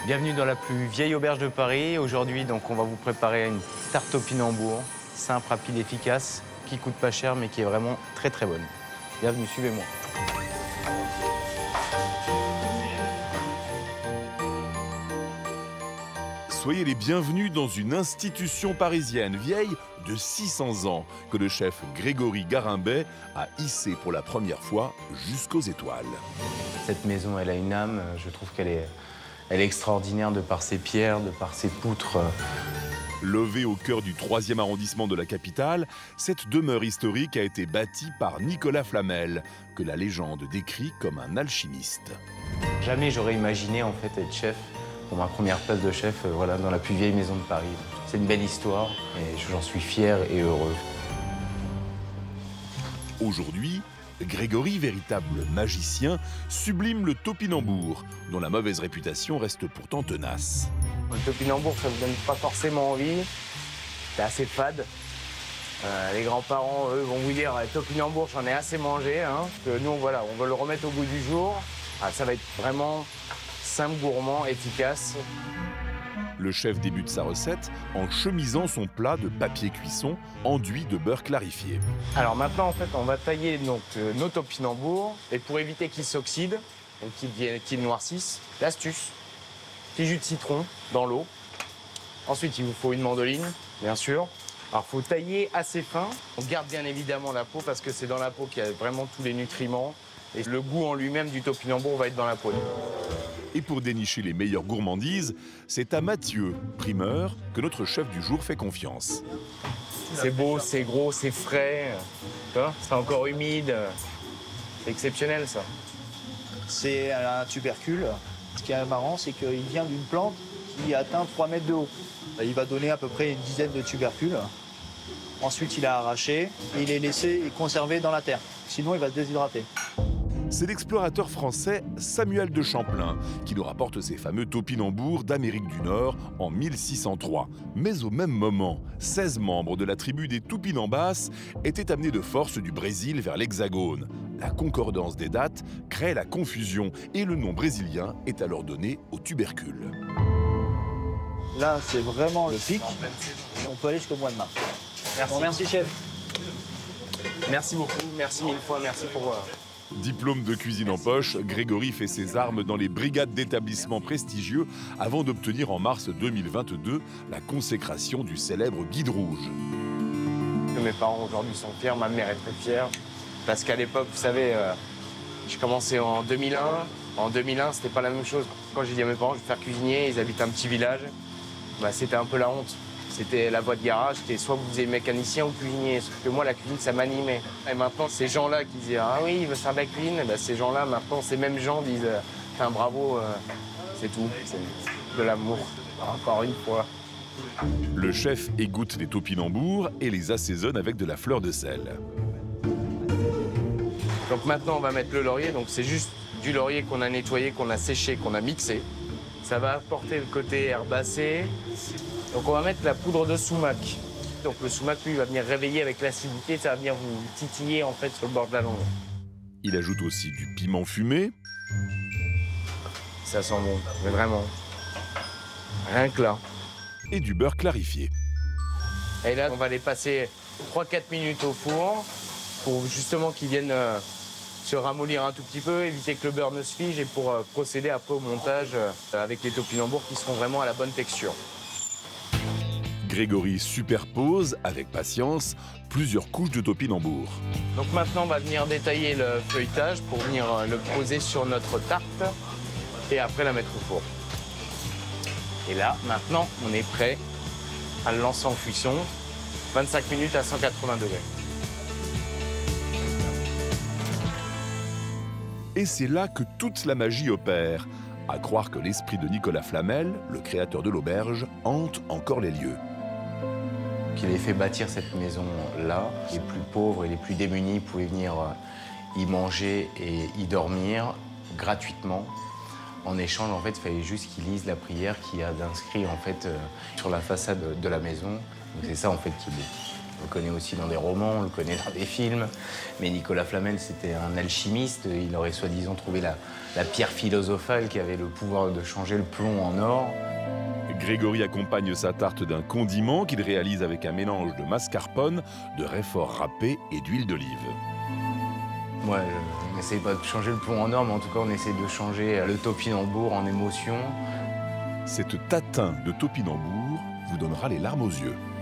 Bienvenue dans la plus vieille auberge de Paris. Aujourd'hui, donc, on va vous préparer une tarte topinambour, simple, rapide, efficace, qui coûte pas cher, mais qui est vraiment très très bonne. Bienvenue, suivez-moi. Soyez les bienvenus dans une institution parisienne vieille de 600 ans que le chef Grégory Garimbet a hissé pour la première fois jusqu'aux étoiles. Cette maison, elle a une âme. Je trouve qu'elle est extraordinaire de par ses pierres, de par ses poutres. Levée au cœur du 3e arrondissement de la capitale, cette demeure historique a été bâtie par Nicolas Flamel, que la légende décrit comme un alchimiste. Jamais j'aurais imaginé en fait être chef. Pour ma première place de chef, voilà, dans la plus vieille maison de Paris. C'est une belle histoire et j'en suis fier et heureux. Aujourd'hui, Grégory, véritable magicien, sublime le topinambour, dont la mauvaise réputation reste pourtant tenace. Le topinambour, ça ne vous donne pas forcément envie. C'est assez fade. Les grands-parents, eux, vont vous dire « topinambour, j'en ai assez mangé. Hein. » Nous, voilà, on veut le remettre au goût du jour. Ça va être vraiment simple, gourmand, efficace. Le chef débute sa recette en chemisant son plat de papier cuisson enduit de beurre clarifié. Alors maintenant, en fait, on va tailler donc, nos topinambours. Et pour éviter qu'ils s'oxydent, qu'ils noircissent, l'astuce, petit jus de citron dans l'eau. Ensuite, il vous faut une mandoline, bien sûr. Alors, il faut tailler assez fin. On garde bien évidemment la peau parce que c'est dans la peau qu'il y a vraiment tous les nutriments. Et le goût en lui-même du topinambour va être dans la peau. Et pour dénicher les meilleures gourmandises, c'est à Mathieu, primeur, que notre chef du jour fait confiance. C'est beau, c'est gros, c'est frais, c'est encore humide. C'est exceptionnel, ça. C'est un tubercule. Ce qui est marrant, c'est qu'il vient d'une plante qui atteint 3 mètres de haut. Il va donner à peu près une dizaine de tubercules. Ensuite, il est arraché et il est laissé et conservé dans la terre. Sinon, il va se déshydrater. C'est l'explorateur français Samuel de Champlain qui nous rapporte ces fameux topinambours d'Amérique du Nord en 1603. Mais au même moment, 16 membres de la tribu des Tupinambás étaient amenés de force du Brésil vers l'Hexagone. La concordance des dates crée la confusion et le nom brésilien est alors donné au tubercule. Là, c'est vraiment le pic. On peut aller jusqu'au mois de mars. Merci. Bon, merci, chef. Merci beaucoup, merci mille fois, merci pour... Diplôme de cuisine en poche, Grégory fait ses armes dans les brigades d'établissements prestigieux avant d'obtenir en mars 2022 la consécration du célèbre Guide Rouge. Mes parents aujourd'hui sont fiers, ma mère est très fière. Parce qu'à l'époque, vous savez, j'ai commencé en 2001. En 2001, c'était pas la même chose. Quand j'ai dit à mes parents, je vais faire cuisinier, ils habitent un petit village, c'était un peu la honte. C'était la voie de garage, c'était soit vous faisiez mécanicien ou cuisinier. Sauf que moi, la cuisine, ça m'animait. Et maintenant, ces gens-là qui disaient « Ah oui, il veut faire de la cuisine », ces gens-là, maintenant, ces mêmes gens disent « Enfin, bravo, c'est tout, c'est de l'amour, encore une fois ». Le chef égoutte les topinambours et les assaisonne avec de la fleur de sel. Donc maintenant, on va mettre le laurier. Donc c'est juste du laurier qu'on a nettoyé, qu'on a séché, qu'on a mixé. Ça va apporter le côté herbacé. Donc on va mettre la poudre de sumac. Donc le sumac, lui, va venir réveiller avec l'acidité, ça va venir vous titiller en fait sur le bord de la langue. Il ajoute aussi du piment fumé. Ça sent bon, mais vraiment. Rien que là. Et du beurre clarifié. Et là, on va les passer 3-4 minutes au four pour justement qu'ils viennent se ramollir un tout petit peu, éviter que le beurre ne se fige et pour procéder après au montage avec les topinambours qui seront vraiment à la bonne texture. Grégory superpose, avec patience, plusieurs couches de topinambour. Donc maintenant, on va venir détailler le feuilletage pour venir le poser sur notre tarte et après la mettre au four. Et là, maintenant, on est prêt à le lancer en cuisson, 25 minutes à 180 degrés. Et c'est là que toute la magie opère, à croire que l'esprit de Nicolas Flamel, le créateur de l'auberge, hante encore les lieux. Qu'il ait fait bâtir cette maison-là, les plus pauvres et les plus démunis pouvaient venir y manger et y dormir gratuitement. En échange, en fait, il fallait juste qu'ils lisent la prière qu'il y a d'inscrit en fait sur la façade de la maison. C'est ça en fait qui On le connaît aussi dans des romans, on le connaît dans des films. Mais Nicolas Flamel, c'était un alchimiste. Il aurait soi-disant trouvé la pierre philosophale qui avait le pouvoir de changer le plomb en or. Grégory accompagne sa tarte d'un condiment qu'il réalise avec un mélange de mascarpone, de raifort râpé et d'huile d'olive. Ouais, on n'essaye pas de changer le plomb en or, mais en tout cas, on essaie de changer le topinambour en émotion. Cette tatin de topinambour vous donnera les larmes aux yeux.